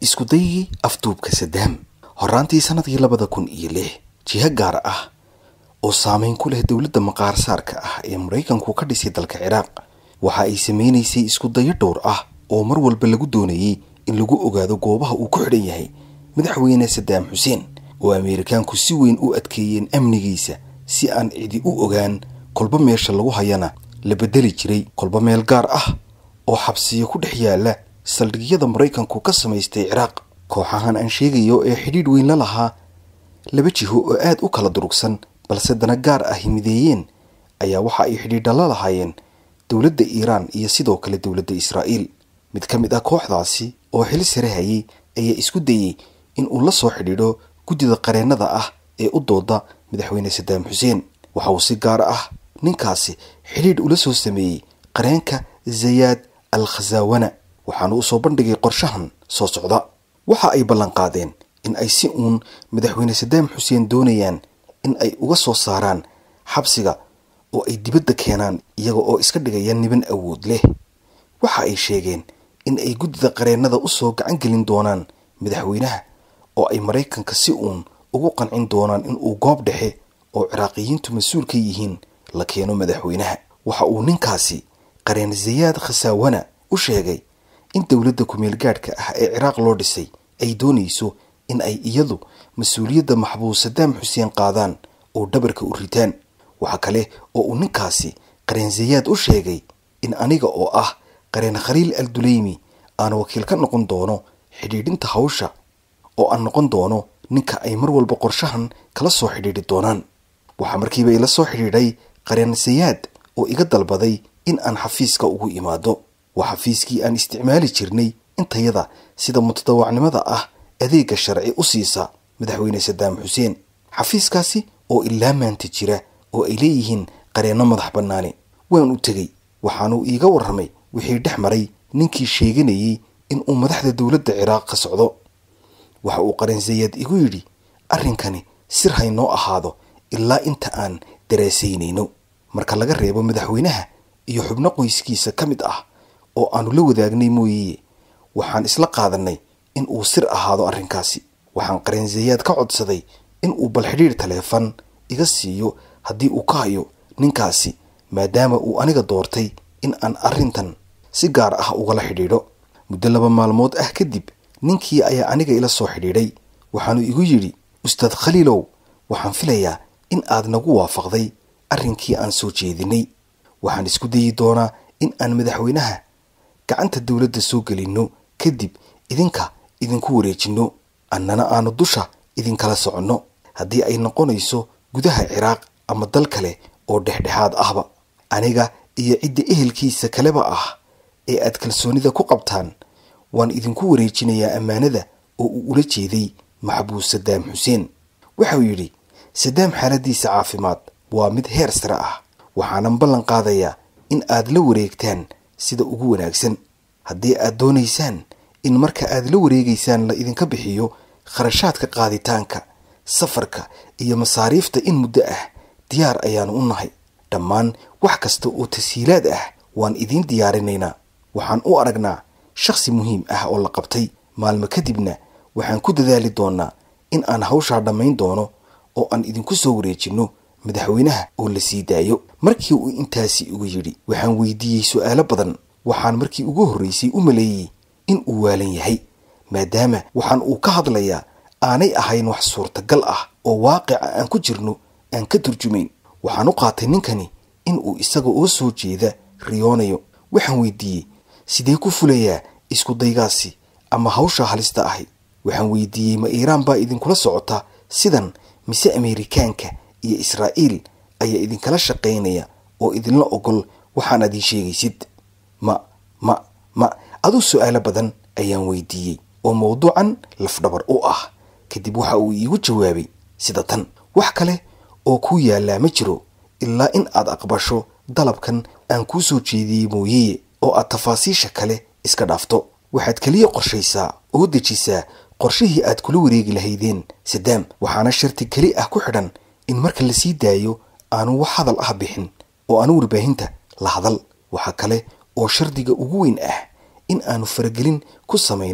isku dayay afduubka Saddam horaantii sanadkii 2006 jiha gaar ah oo saameyn ku leh dawladda maqaar saarka ah ee Mareykanku ka dhisay dalka Ciraaq waxa ay sameeysay isku dayo dhowr ah oo mar walba lagu doonayay in lagu ogaado goobaha uu ku xidhan yahay madaxweyne Saddam Hussein oo Ameerikaanku si weyn u adkeeyeen amnigiisa si aan cidi u ogaan kolba meesha lagu hayana la bedeli jiray kolba meel gaar ah oo xabsiyo ku dhex yaala saldhigyada Mareykanku ka sameystay Ciraaq kooxahan aan sheegayo ee xidhiidh weyn la lahaa laba jiho oo aad u kala durugsan balse dana gaar ah mideeyeen ayaa waxa ay xidhiidh la lahaayeen dawladda Iiraan iyo sidoo kale dawladda Israa'iil mid ka mid ah kooxdaasi oo xil sare hayay ayaa isku dayay in uu la soo xidhiidho gudida qareennada ah ee u dooda madaxweyne Saddam Hussein waxa uu si gaar ah ninkaasi xidhiidh ula soo sameeyay qareenka Zayad al-Khazawana waxaanu u soo bandhigay qorshahan soo socda waxa ay ballan qaadeen in ay si uun madaxweyne Saddam Hussein doonayaan in ay uga soo saaraan xabsiga oo ay dibadda keenaan iyaga oo iska dhigaya niban awood leh waxa ay sheegeen in ay gudida qareennada u soo gacan gelin doonaan madaxweynaha oo ay Mareykanka si uun ugu qancin doonaan in uu goob dhexe oo Ciraaqiyiintu mas'uul ka yihiin la keeno madaxweynaha waxa uu ninkaasi qareen Zayad Khazawana u sheegay in dawladda ku meel gaadhka ah ee Ciraaq loo dhisay ay doonayso in ay iyadu mas'uuliyadda maxbuus Saddam Hussein qaadaan oo dhabarka u ritaan waxa kale oo uu ninkaasi qareen Zayad u sheegay in aniga oo ah qareen Khaliil al-Dulaymi aan wakiil ka noqon doono xidhiidhinta hawsha oo aan noqon doono ninka ay mar walba qorshahan kala soo xidhiidhi doonaan waxa markiiba ila soo xidhiidhay qareen Zayad oo iga dalbaday in aan xafiiska ugu imaado waxa xafiiskii aan isticmaali jirnay intayada sida mutadawacnimada ah adeega sharci u siisa madaxweyne Saddam Hussein xafiiskaasi oo ilaa maanta jira oo ay leeyihiin qareeno madax bannaani waan u tagay waxaanu iiga warramay wixii dhex maray ninkii sheeganayay in uu madaxda dawladda Ciraaq ka socdo waxa uu qareen Zayad igu yidhi arrinkani sir haynoo ahaado ilaa inta aan daraasaynayno marka laga reebo madaxweynaha iyo xubno qoyskiisa ka mid ah oo aanu la wadaagnay mooyee waxaan isla qaadanay in uu sir ahaado arrinkaasi waxaan qareen Zayad ka codsaday in uu bal xidhiidh taleefan iga siiyo haddii uu ka hayo ninkaasi maadaama uu aniga doortay in aan arrintan si gaar ah ugala xidhiidho muddo 2 maalmood ah kadib ninkii ayaa aniga ila soo xidhiidhay waxaanu igu yidhi ustaad Khaliilow waxaan filayaa in aad nagu waafaqday arrinkii aan soo jeedinay waxaan isku dayi doonaa in aan madaxweynaha gacanta dawladda soo gelino kadib idinku wareejino annana aanu dusha idinkala soconno haddii ay noqonayso gudaha Ciraaq ama dal kale oo dhexdhexaad ahba aniga iyo cidda ehelkiisa kaleba ah ee aad kalsoonida ku qabtaan waan idinku wareejinayaa ammaanada oo uu ula jeeday maxbuus Saddam Hussein waxa uu yidhi Saddam xaaladiisa caafimaad waa mid heer sare ah waxaanan ballan qaadayaa in aad la wareegtaan sida ugu wanaagsan haddii aad doonaysaan in marka aad la wareegaysaan la idinka bixiyo kharashaadka qaaditaanka safarka iyo masaariifta in muddo ah diyaar ayaanu u nahay dhammaan wax kasta oo tasiilaad ah waan idin diyaarinaynaa waxaan u aragnaa shakhsi muhiim ah oo la qabtay maalmo kadibna waxaan ku dadaali doonaa in aan hawshaa dhammayn doono oo aan idinku soo wareejino madaxweynaha oo la sii daayo markii uu intaasi ugu yidhi waxaan weydiiyey su'aalo badan waxaan markii ugu horreysay u maleeyay in uu waalan yahay maadaama waxaan uu ka hadlayaa aanay ahayn wax suurtagal ah oo waaqica aan ku jirno aan ka turjumayn waxaan u qaatay ninkani in uu isaga oo soo jeeda riyoonayo waxaan weydiiyey sidee ku fulayaa isku daygaasi ama hawsha halista ahi waxaan weydiiyey ma Iiraan baa idinkula socota sidan mise Ameerikaanka iyo Israa'iil ayaa idinkala shaqaynaya oo idinla ogol waxaan idin sheegaysid ma adu su'aalo badan ayaan weydiiyey oo mawduucan lafdhabar u ah kadib waxa uu iigu jawaabay sida tan wax kale oo ku yaala ma jiro ilaa in aad aqbasho dalabkan aan ku soo jeediyey mooyee oo aad tafaasiisha kale iska dhaafto waxaad kaliya qorshaysaa oo dejisaa qorshihii aad kula wareegi lahaydeen Saddam waxaana sharti kali ah ku xidhan in marka la sii daayo aanu wax hadal ah bixin oo aanu warbaahinta la hadal waxa kale oo shardiga ugu weyn ah in aanu faragelin ku samaynin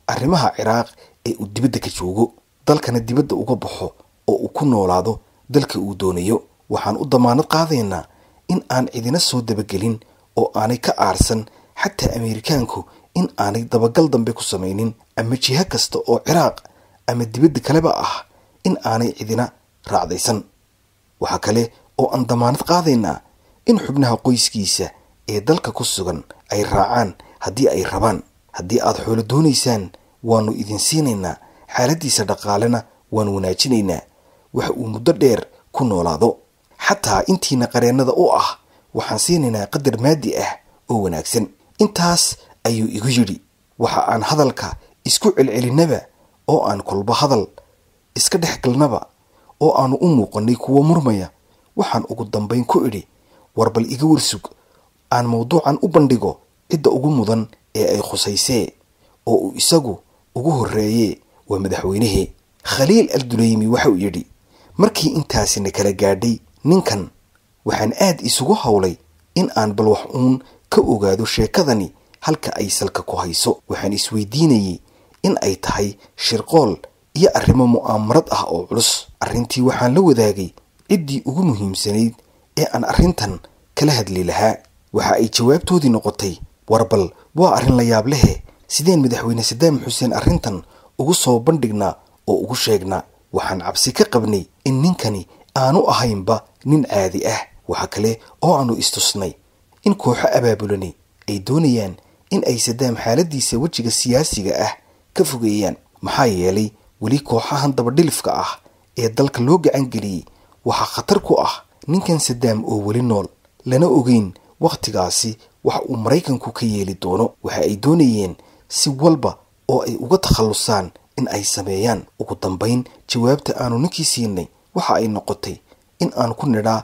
arrimaha Ciraaq ee uu dibadda ka joogo, dalkana dibadda uga baxo oo uu ku noolaado dalka uu doonayo. waxaan u damaanad qaadaynaa in aan cidina soo dabagelin oo aanay ka aarsan xataa Ameerikaanku in aanay dabagal dambe ku samaynin ama jiha kasta oo Ciraaq ama dibadda kaleba ah in aanay cidina raacdaysan. waxa kale oo aan damaanad qaadaynaa in xubnaha qoyskiisa ee dalka ku sugan ay raacaan haddii ay rabaan. haddii aad xoolo doonaysaan waanu idin siinaynaa, xaaladiisa dhaqaalena waan wanaajinaynaa, waxa uu muddo dheer ku noolaado. xataa intiina qareennada u ah waxaan siinaynaa qadar maadi ah oo wanaagsan. intaas ayuu igu yidhi. waxa aan hadalka isku celcelinaba oo aan kolba hadal iska dhex galnaba oo aanu u muuqannay kuwa murmaya, waxaan ugu dambayn ku idhi, war bal iga warsug aan mawduucan u bandhigo cidda ugu mudan ee ay khusaysee oo uu isagu ugu horreeyee waa madaxweynihii. Khaliil al-Dulaymi waxa uu yidhi, markii intaasina kala gaadhay ninkan waxaan aad isugu hawlay in aan bal wax uun ka ogaado sheekadani halka ay salka ku hayso. waxaan isweydiinayay in ay tahay shirqool iyo arrimo mu'aamarad ah oo culus. arrintii waxaan la wadaagay ciddii ugu muhiimsanayd ee aan arrintan kala hadli lahaa. waxa ay jawaabtoodii noqotay, warbal waa arrin la yaab leh, sideen madaxweyne Saddam Xuseen arrintan ugu soo bandhignaa oo ugu sheegnaa. waxaan cabsi ka qabnay in ninkani aanu ahaynba nin caadi ah. waxa kale oo aanu istusnay in kooxo abaabulani ay doonayaan in ay Saddam xaaladiisa wejiga siyaasiga ah ka fogeeyaan. maxaa yeelay weli kooxahan dabadhilifka ah ee dalka loo gacan geliyey waxa khatar ku ah ninkan Saddam oo weli nool, lana ogeyn waqtigaasi wax uu Maraykanku ka yeeli doono. waxa ay doonayeen si walba oo ay uga takhalusaan in ay sameeyaan. ugu dambayn jawaabta aanu ninkii siinay waxa ay noqotay in aan ku nidhaa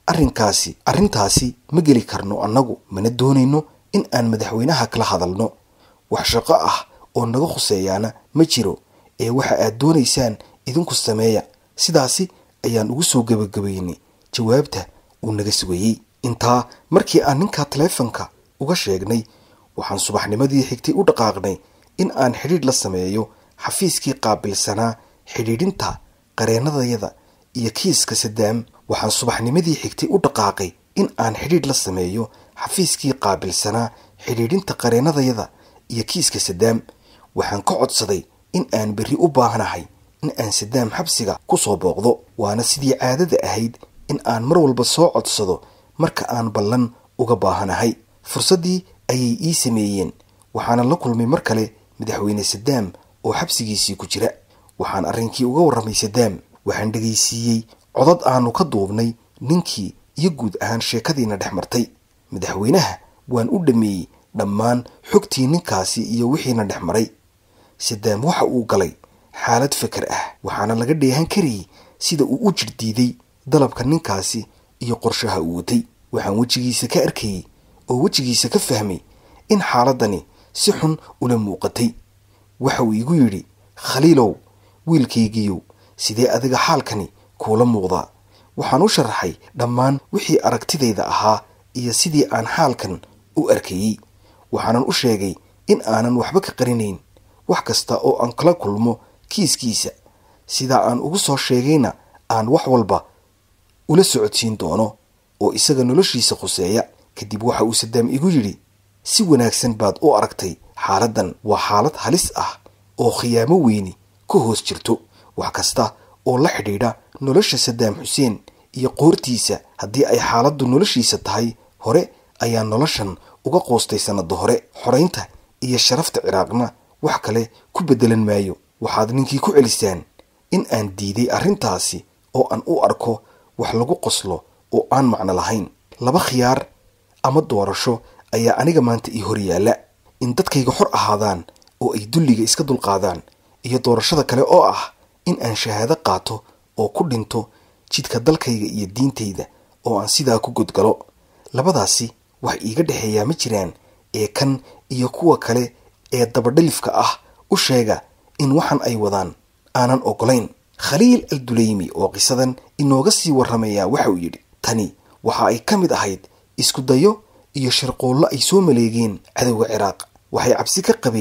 arrintaasi ma geli karno annagu, mana doonayno in aan madaxweynaha kala hadalno. wax shaqo ah oo naga khuseeyaana ma jiro, ee waxa aad doonaysaan idinku sameeya. sidaasi ayaan ugu soo gabagabaynay jawaabta uu naga sugayey. intaa markii aan ninkaa taleefanka uga sheegnay, waxaan subaxnimadii xigtay u dhaqaaqnay in aan xidhiidh la sameeyo xafiiskii qaabilsanaa xidhiidhinta qareennadayada iyo kiiska Saddam. waxaan subaxnimadii xigtay u dhaqaaqay in aan xidhiidh la sameeyo xafiiskii qaabilsanaa xidhiidhinta qareennadayada iyo kiiska Saddam. waxaan ka codsaday in aan berri u baahanahay in aan Saddam xabsiga ku soo booqdo. waana sidii caadada ahayd in aan mar walba soo codsado marka aan ballan uga baahanahay. fursaddii ayay ii sameeyeen. waxaana la kulmay mar kale madaxweyne Saddam oo xabsigiisii ku jira. waxaan arrinkii uga warramay Saddam. waxaan dhegaysiiyey codad aanu ka duubnay ninkii iyo guud ahaan sheekadiina dhex martay. madaxweynaha waan u dhameeyey dhammaan xogtii ninkaasi iyo wixiina dhex maray. Saddam waxa uu galay xaalad fikir ah, waxaana laga dheehan karayay sida uu u jirdiiday dalabka ninkaasi iyo qorshaha uu watay. waxaan wejigiisa ka arkayay oo wejigiisa ka fahmay in xaaladani si xun ula muuqatay. waxa uu igu yidhi, Khaliilow wiilkaygiiyow, sidee adiga xaalkani kuula muuqdaa? waxaan u sharaxay dhammaan wixii aragtidayda ahaa iyo sidii aan xaalkan u arkayey. waxaanan u sheegay in aanan waxba ka qarinayn wax kasta oo aan kala kulmo kiiskiisa. sidaa aan ugu soo sheegayna aan wax walba ula socodsiin doono oo isaga noloshiisa khuseeya. kadib waxa uu Saddam igu yidhi, si wanaagsan baad u aragtay xaaladdan. waa xaalad halis ah oo khiyaamo weyni ka hoos jirto. wax kasta oo la xidhiidha nolosha Saddam Xuseen iyo qoortiisa, haddii ay xaaladdu noloshiisa tahay, hore ayaa noloshan uga qoostay sanado hore. xoraynta iyo sharafta Ciraaqna wax kale ku beddelan maayo. waxaad ninkii ku celisaan in aan diiday arrintaasi oo aan u arko wax lagu qoslo oo aan macno lahayn. laba khiyaar ama doorasho ayaa aniga maanta ii hor yaalla: in dadkayga xor ahaadaan oo ay dulliga iska dulqaadaan, iyo doorashada kale oo ah in aan shahaado qaato oo ku dhinto jidka dalkayga iyo diintayda oo aan sidaa ku godgalo. labadaasi wax iiga dhexeeyaa ma jiraan, ee kan iyo kuwa kale ee dabadhilifka ah u sheega in waxan ay wadaan aanan ogolayn. Khaliil al-Dulaymi oo qisadan inooga sii warramaya waxa uu yidhi, tani waxa ay ka mid ahayd isku dayo iyo shirqoollo ay soo maleegeen cadowga Ciraaq. waxay cabsi ka qabeen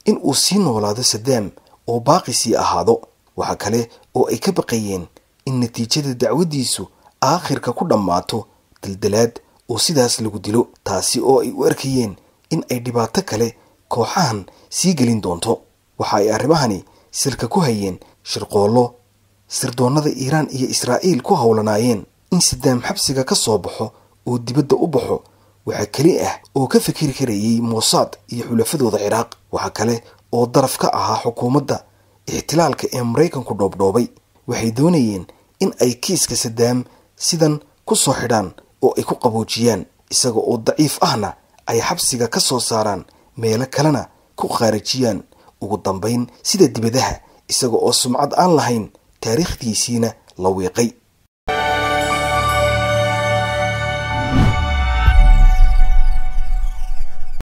in uu sii noolaado Saddam oo baaqi sii ahaado. waxa kale oo ay ka baqayeen in natiijada dacwadiisu aakhirka ku dhammaato daldalaad oo sidaas lagu dilo, taasi oo ay u arkayeen in ay dhibaato kale kooxahan sii gelin doonto. waxa ay arrimahani silka ku hayeen shirqoollo sirdoonnada Iiraan iyo Israa'iil ku howlanaayeen in Saddam xabsiga ka soo baxo oo dibadda u baxo. waxa kali ah oo ka fikiri karayay Mossad iyo xulafadooda Ciraaq. waxa kale oo daraf ka ahaa xukuumadda ihtilaalka ee Mareykanku dhoobdhoobay. waxay doonayeen in ay kiiska Saddam sidan ku soo xidhaan oo ay ku qaboojiyaan, isaga oo daciif ahna ay xabsiga ka soo saaraan, meelo kalena ku khaarajiyaan. ugu dambayn sida dibadaha, isaga oo sumcad aan lahayn, taariikhdiisiina la wiiqay.